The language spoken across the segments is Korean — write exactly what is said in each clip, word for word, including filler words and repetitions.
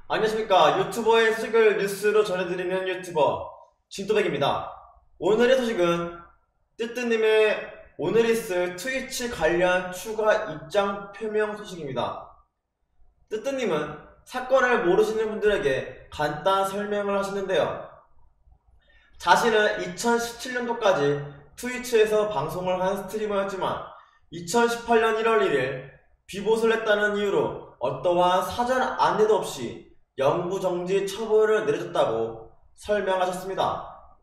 안녕하십니까. 유튜버의 소식을 뉴스로 전해드리는 유튜버 진또백입니다. 오늘의 소식은 뜨뜨님의 오늘 있을 트위치 관련 추가 입장 표명 소식입니다. 뜨뜨님은 사건을 모르시는 분들에게 간단 설명을 하시는데요. 자신은 이천십칠 년도까지 트위치에서 방송을 한 스트리머였지만 이천십팔 년 일월 일일 비봇을 했다는 이유로 어떠한 사전 안내도 없이 영구정지 처분을 내려줬다고 설명하셨습니다.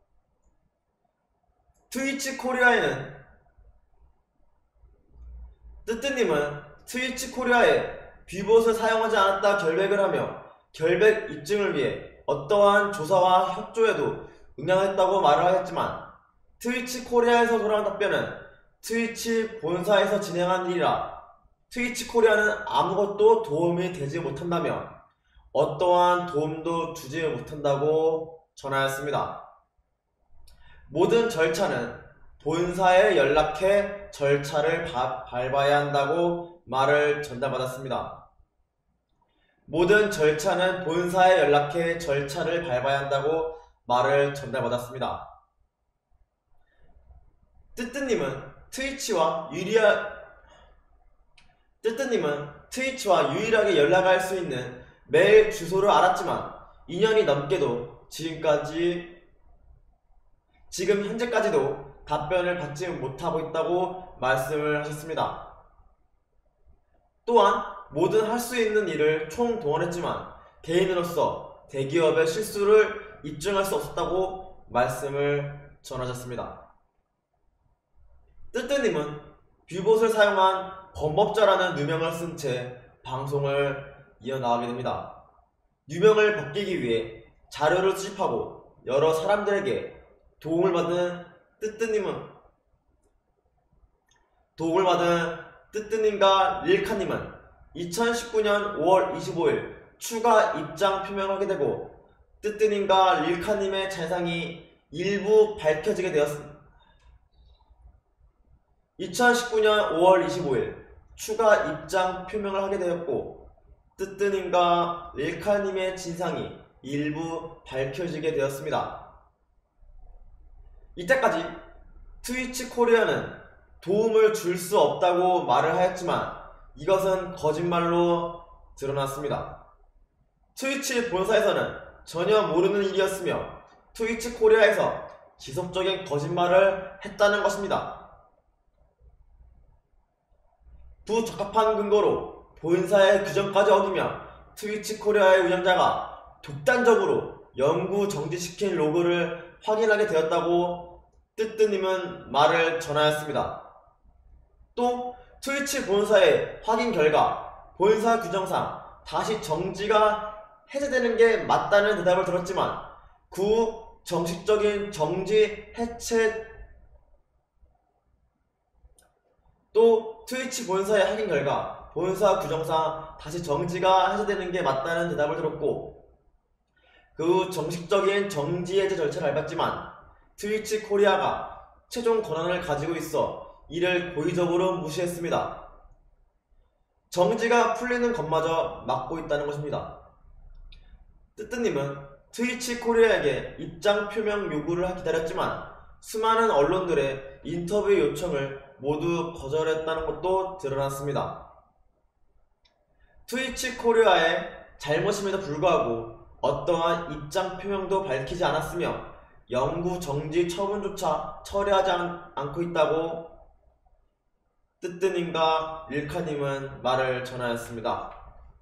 트위치 코리아에는 뜨뜨님은 트위치 코리아에 비봇을 사용하지 않았다 결백을 하며 결백 입증을 위해 어떠한 조사와 협조에도 응하겠다고 말을 하였지만 트위치 코리아에서 돌아온 답변은 트위치 본사에서 진행한 일이라 트위치 코리아는 아무것도 도움이 되지 못한다며 어떠한 도움도 주지 못한다고 전하였습니다. 모든 절차는 본사에 연락해 절차를 바, 밟아야 한다고 말을 전달받았습니다. 모든 절차는 본사에 연락해 절차를 밟아야 한다고 말을 전달받았습니다. 뜨뜨님은 트위치와 유리하 뜨뜨님은 트위치와 유일하게 연락할 수 있는 메일 주소를 알았지만 이 년이 넘게도 지금까지 지금 현재까지도 답변을 받지 못하고 있다고 말씀을 하셨습니다. 또한 모든 할 수 있는 일을 총동원했지만 개인으로서 대기업의 실수를 입증할 수 없었다고 말씀을 전하셨습니다. 뜨뜨님은 비봇을 사용한 범법자라는 누명을 쓴 채 방송을 이어나가게 됩니다. 누명을 벗기기 위해 자료를 수집하고 여러 사람들에게 도움을 받은 뜨뜨님은 도움을 받은 뜨뜨님과 릴카님은 이천십구 년 오월 이십오일 추가 입장 표명하게 되고 뜨뜨님과 릴카님의 자상이 일부 밝혀지게 되었습니다. 이천십구 년 오월 이십오일 추가 입장 표명을 하게 되었고 뜨뜨님과 릴카님의 진상이 일부 밝혀지게 되었습니다. 이때까지 트위치 코리아는 도움을 줄 수 없다고 말을 하였지만 이것은 거짓말로 드러났습니다. 트위치 본사에서는 전혀 모르는 일이었으며 트위치 코리아에서 지속적인 거짓말을 했다는 것입니다. 부적합한 근거로 본사의 규정까지 어기며 트위치 코리아의 운영자가 독단적으로 영구 정지시킨 로그를 확인하게 되었다고 뜨뜨님은 말을 전하였습니다. 또 트위치 본사의 확인 결과 본사 규정상 다시 정지가 해제되는 게 맞다는 대답을 들었지만 그 후 정식적인 정지 해체 또 트위치 본사의 확인 결과 본사 규정상 다시 정지가 해제되는 게 맞다는 대답을 들었고 그 후 정식적인 정지 해제 절차를 밟았지만 트위치 코리아가 최종 권한을 가지고 있어 이를 고의적으로 무시했습니다. 정지가 풀리는 것마저 막고 있다는 것입니다. 뜨뜨님은 트위치 코리아에게 입장 표명 요구를 기다렸지만 수많은 언론들의 인터뷰 요청을 모두 거절했다는 것도 드러났습니다. 트위치 코리아의 잘못임에도 불구하고 어떠한 입장 표명도 밝히지 않았으며 영구 정지 처분조차 처리하지 않, 않고 있다고 뜨뜨님과 릴카님은 말을 전하였습니다.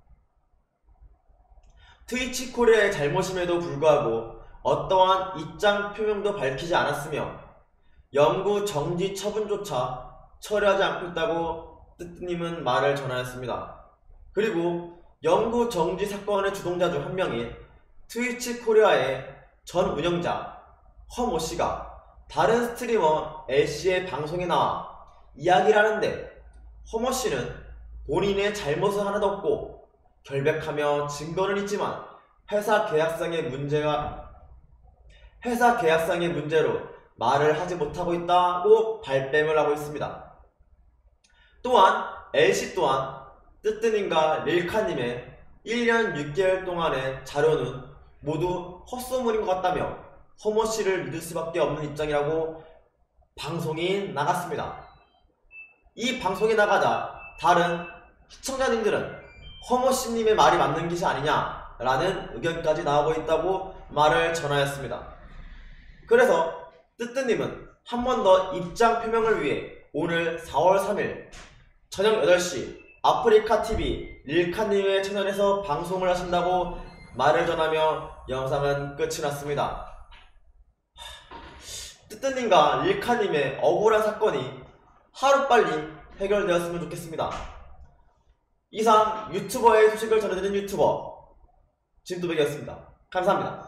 트위치 코리아의 잘못임에도 불구하고 어떠한 입장 표명도 밝히지 않았으며 영구 정지 처분조차 처리하지 않고 있다고 뜨뜨님은 말을 전하였습니다. 그리고 영구 정지 사건의 주동자 중 한 명인 트위치 코리아의 전 운영자 허모씨가 다른 스트리머 L씨의 방송에 나와 이야기를 하는데 허머씨는 본인의 잘못은 하나도 없고 결백하며 증거는 있지만 회사 계약상의 문제가 회사 계약상의 문제로 말을 하지 못하고 있다고 발뺌을 하고 있습니다. 또한 L씨 또한 뜨뜨님과 릴카님의 일 년 육 개월 동안의 자료는 모두 헛소문인 것 같다며 허머 씨를 믿을 수밖에 없는 입장이라고 방송이 나갔습니다. 이 방송이 나가자 다른 시청자님들은 허머 씨님의 말이 맞는 것이 아니냐라는 의견까지 나오고 있다고 말을 전하였습니다. 그래서 뜨뜨님은 한 번 더 입장 표명을 위해 오늘 사월 삼일 저녁 여덟 시 아프리카티비 릴카님의 채널에서 방송을 하신다고 말을 전하며 영상은 끝이 났습니다. 뜨뜨님과 릴카님의 억울한 사건이 하루빨리 해결되었으면 좋겠습니다. 이상 유튜버의 소식을 전해드린 유튜버 진또백이었습니다. 감사합니다.